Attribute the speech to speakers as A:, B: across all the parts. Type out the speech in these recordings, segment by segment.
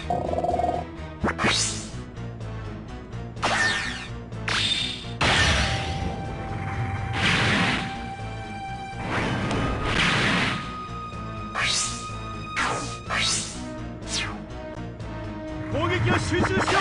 A: 攻撃を集中しておくれ。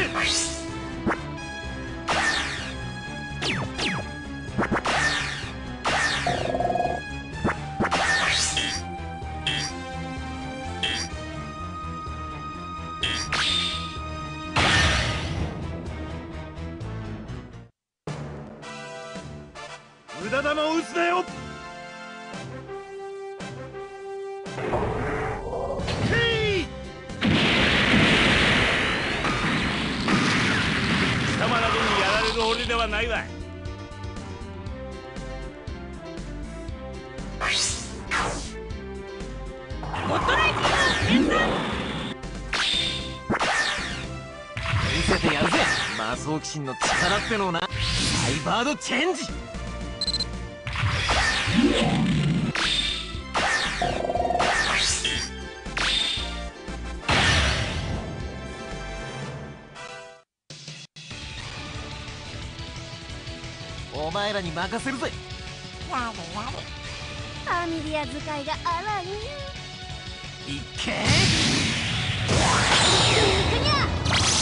A: 無駄玉を打つなよ。貴様などにやられる俺ではないわ。
B: ゴッドライティング連
C: 見せてやるぜ、魔装鬼神の力ってのをな。サイバードチェンジ。お前らに任せるぜ。
B: やれやれ、ファミリア使いが荒いね。
C: いっけー。
B: いくにゃ。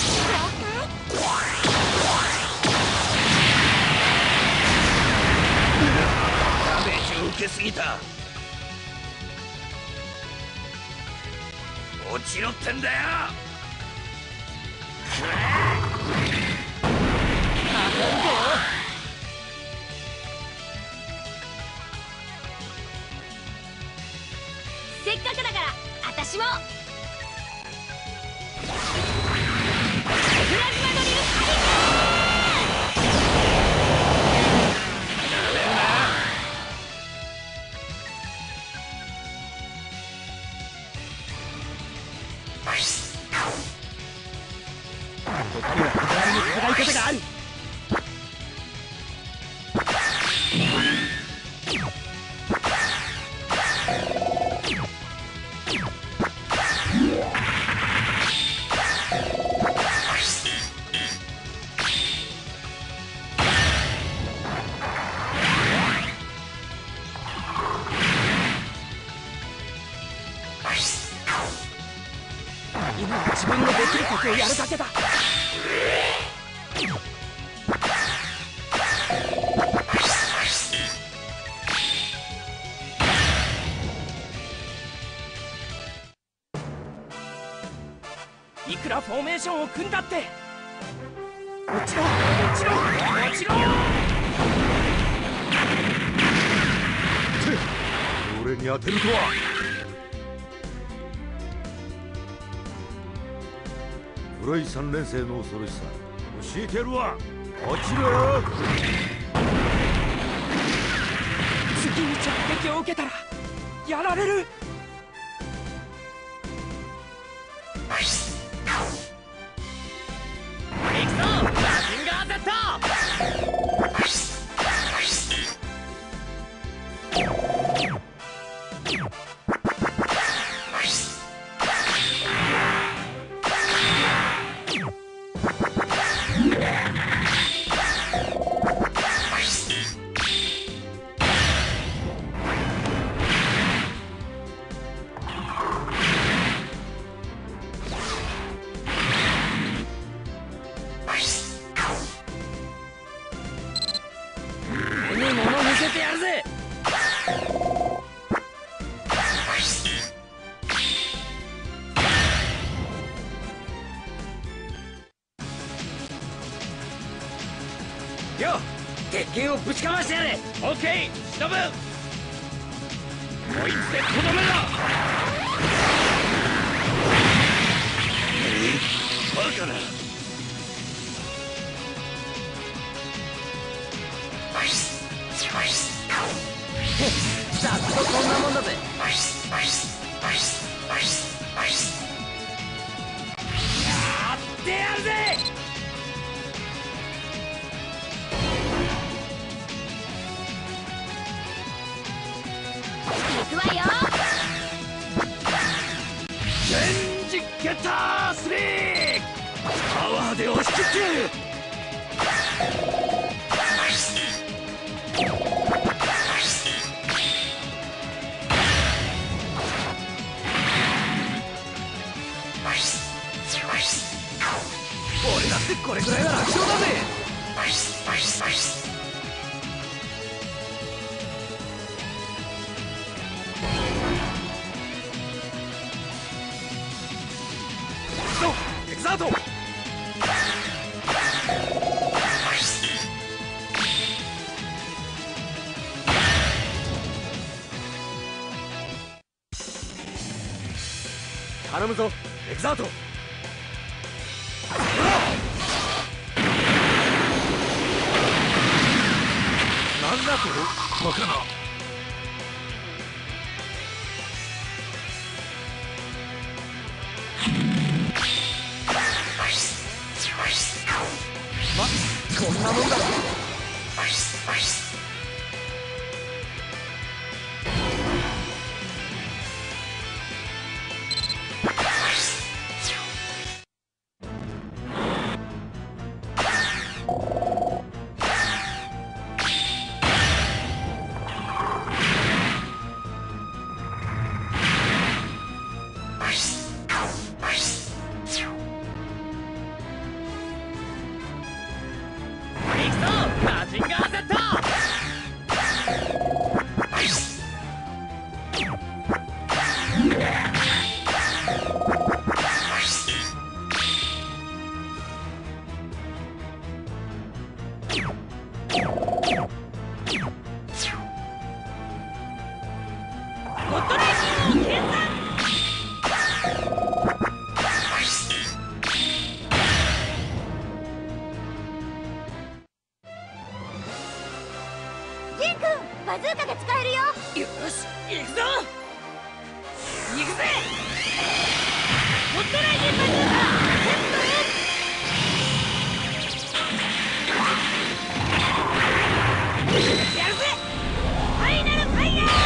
A: ダメージを受けすぎた。落ちろってんだよ。
B: せっかくだから私もプラズマドリル
A: 他には戦い方がある。今は自分のできることをやるだけだ。いくらフォーメーションを組んだって。もちろんもちろんもちろん。俺に当てるとは。黒い3連星の恐ろしさ教えてやるわ。落ちろよ。次に直撃を受けたらやられる。行くぞ、マジンガー Z。 よっ、鉄拳をぶちかましてやれ。オッケー、忍ぶ。こいつでとどめろ。バカな。
C: ざっとこんなもんだぜ。
A: やってやるぜ。
B: 行くわよ。
A: チェンジゲッタースリーパワーで押し切って俺だってこれぐらいは楽勝だぜ。エクザート頼むぞエクザート。なんだとバカな。こんなもんだろ。
B: バズーカが使えるよ。
A: よし行くぞ。行くぜ。ホットライジンバズーカやるぜ。ファイナルファイヤー。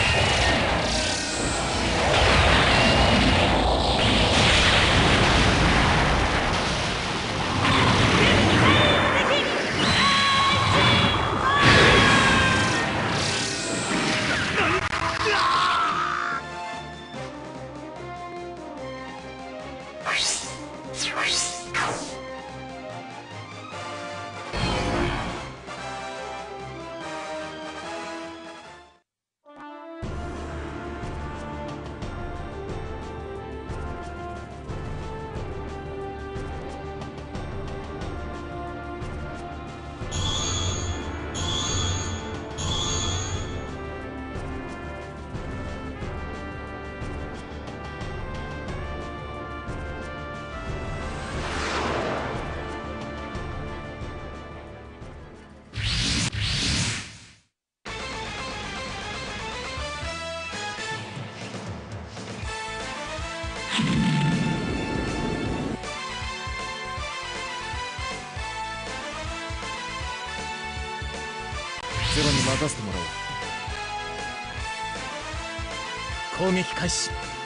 C: ゼロに任せてもらおう。攻撃開始。